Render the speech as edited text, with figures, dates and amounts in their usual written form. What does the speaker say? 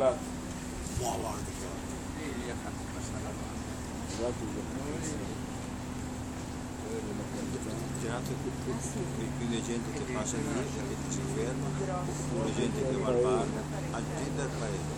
Grazie. Ma guarda che Gli ha fatto passare la mano. girato più di gente che passa lì e che si ferma, oppure gente che va al bar, a gente del paese.